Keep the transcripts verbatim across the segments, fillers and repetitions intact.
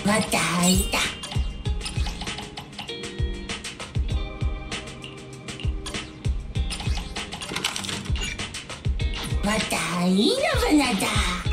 また会いた。また会いの花だ。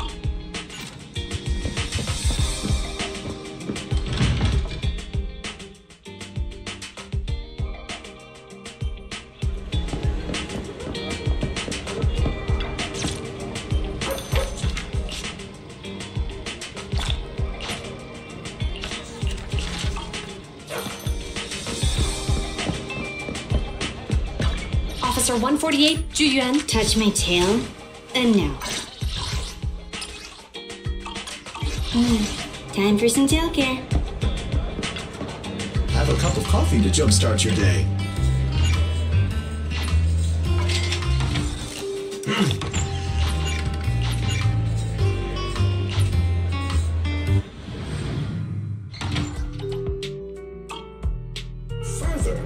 Officer one forty-eight, Juyuan. Touch my tail, and no. Mm, time for some tail care. Have a cup of coffee to jumpstart your day. Further.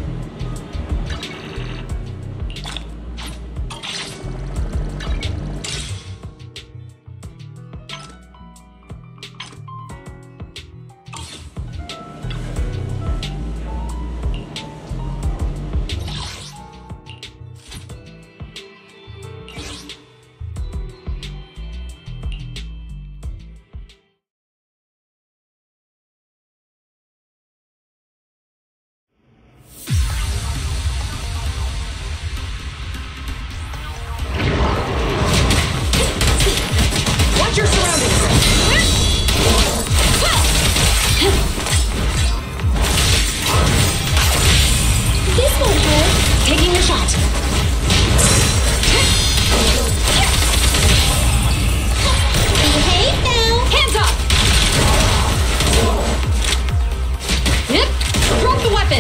Watch your surroundings. This won't hurt. Taking a shot. Hey now. Hands up. Yep. Drop the weapon.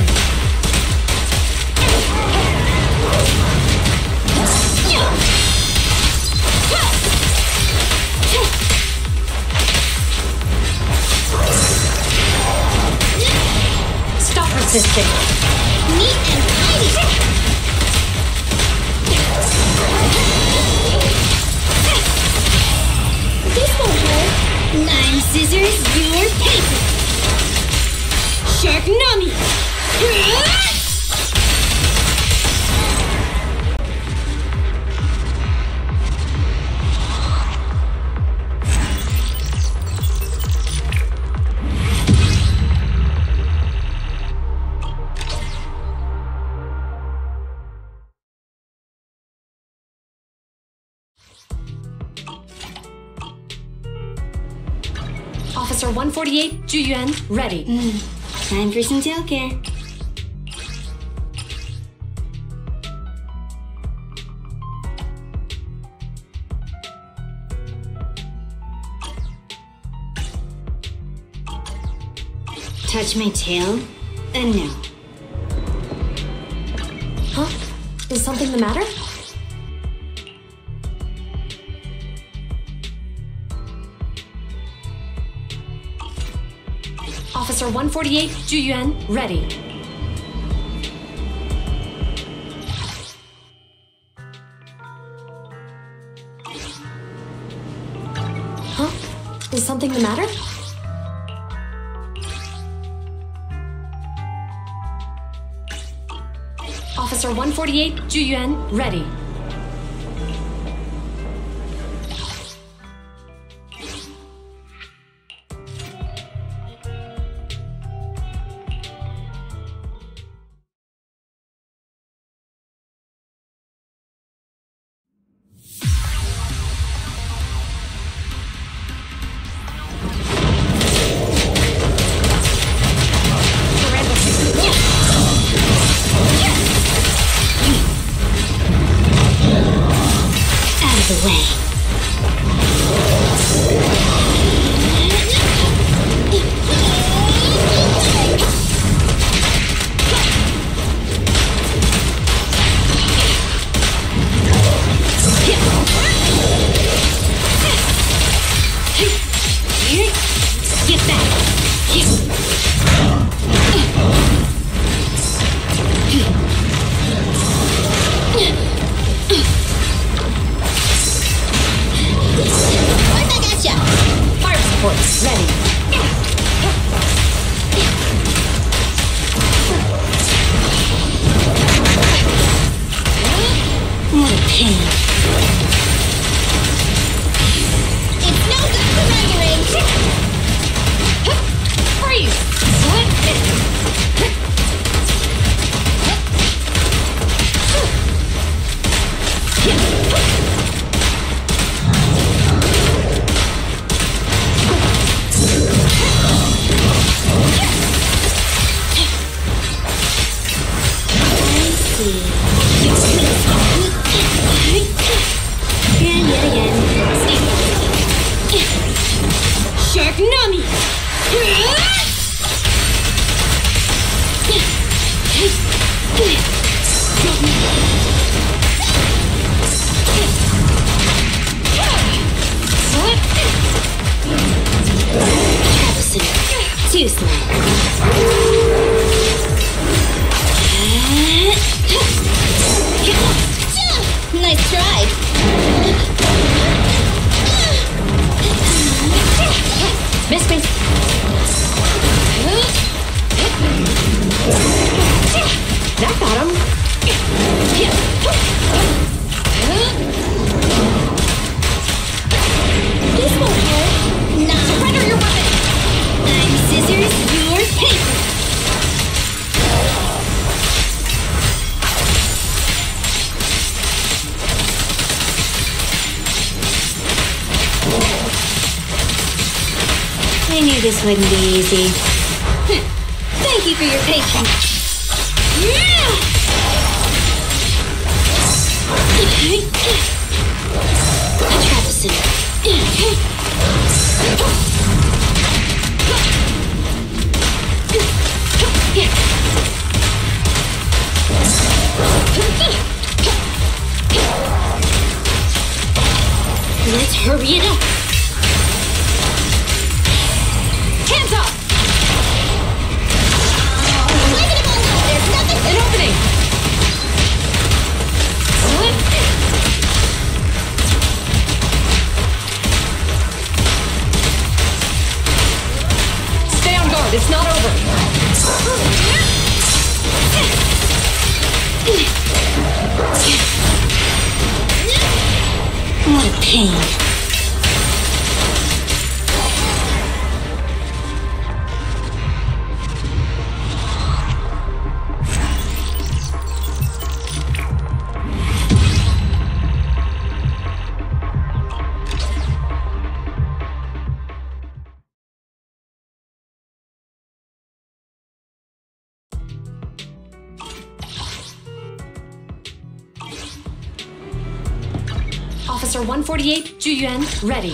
Stop resisting. Neat and tidy. This won't hurt. Lime scissors, your paper. Shark Nami. Officer one forty-eight, Juyuan, ready. Mm, time for some tail care. Touch my tail, and no. Huh? Is something the matter? Officer one forty-eight, Juyuan, ready. Huh? Is something the matter? Officer one forty-eight, Juyuan, ready. The way. Get back. Fire support, ready. Shark Nami! Capacity. Too slow. Nice try. Miss me. That got him. This won't hurt. Nah. Surrender your weapon. I'm scissors, you're paper. I knew this wouldn't be easy. Thank you for your patience. Let's hurry it up. Hands up! There's nothing. An opening! Stay on guard, it's not over. What a pain. Officer one forty-eight, Juyuan, ready.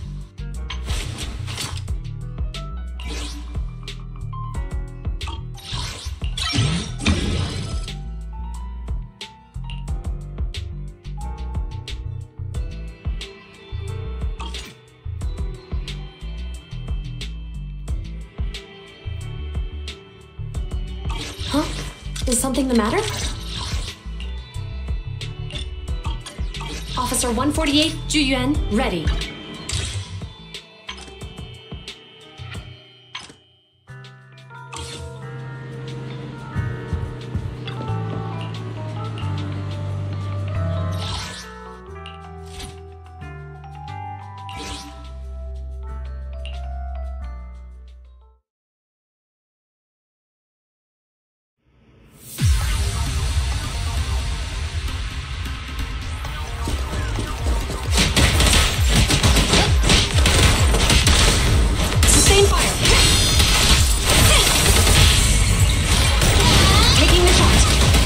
Huh? Is something the matter? Officer one forty-eight, Juyuan, ready. Sustain fire. Taking the shot.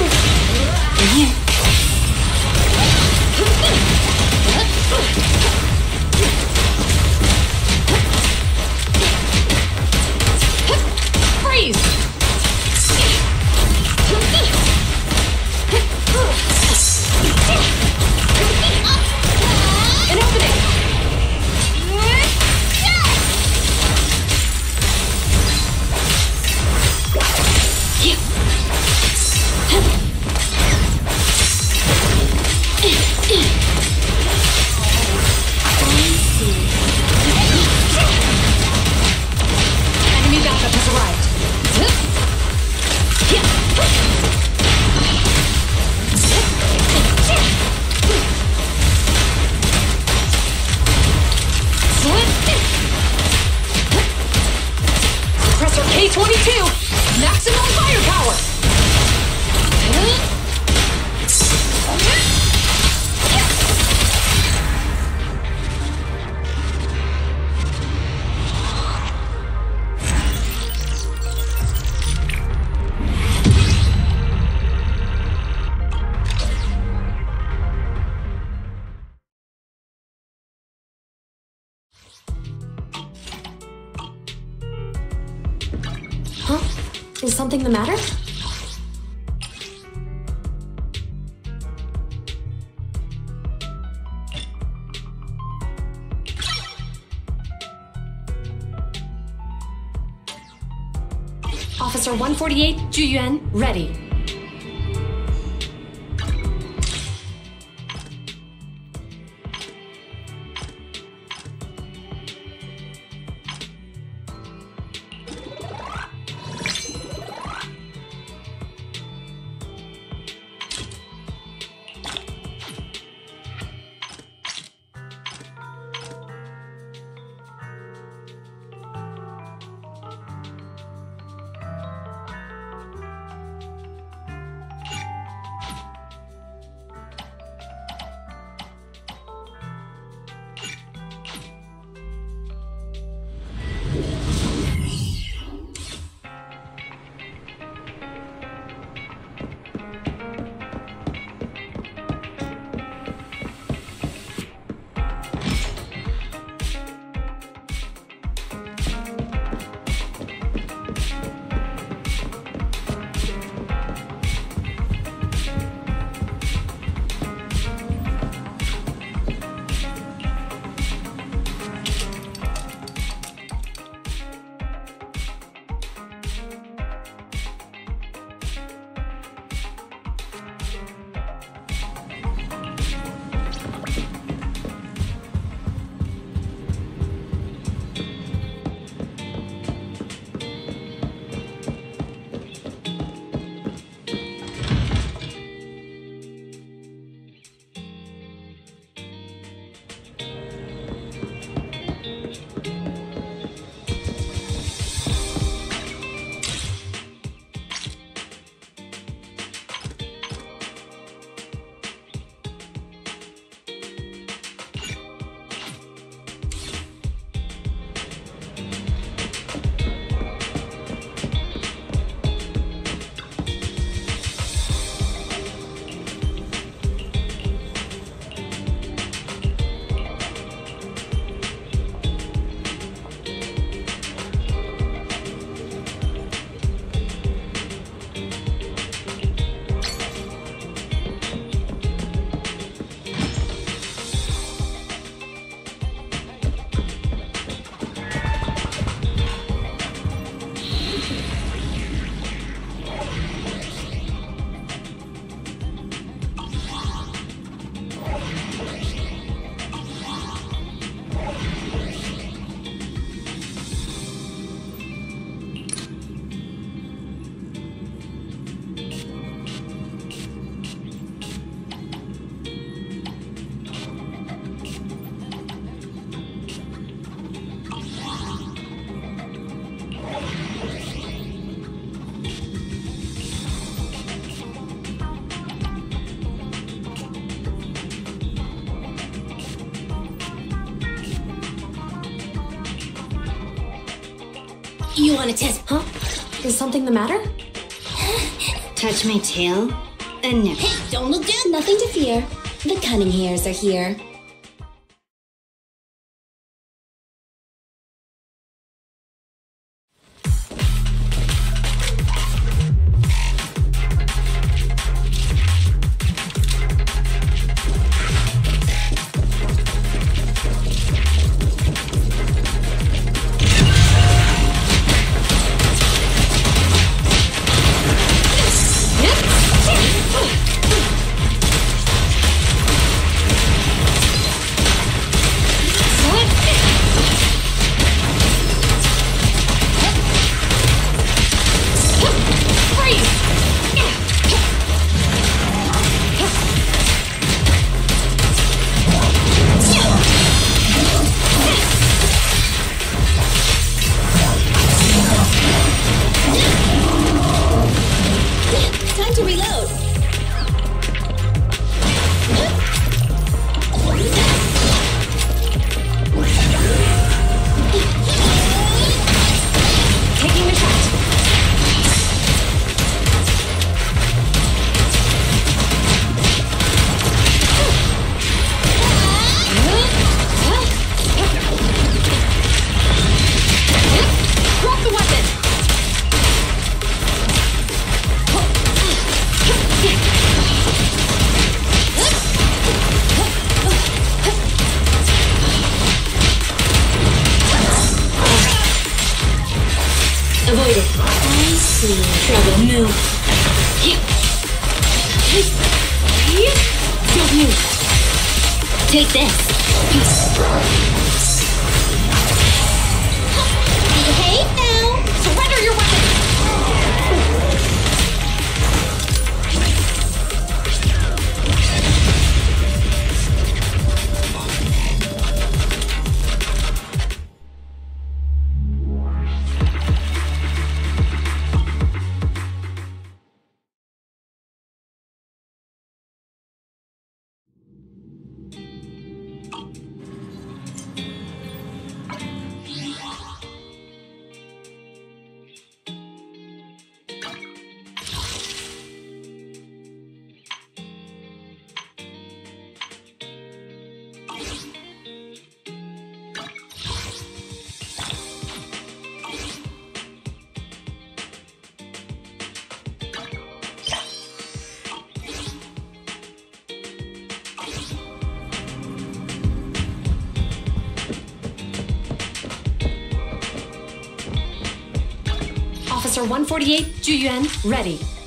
Freeze. An opening. Enemy backup has arrived. Compressor K twenty-two, maximum firepower. Huh? Is something the matter? Officer one forty-eight, Juyuan, ready. You want to test? Huh? Is something the matter? Touch my tail? Uh, no. Hey, don't look down. Nothing to fear. The cunning hairs are here. Avoid it. I see. Trouble. Move. Don't move. Take this. Behave now. Surrender your weapon! Officer one forty-eight, Juyuan, ready.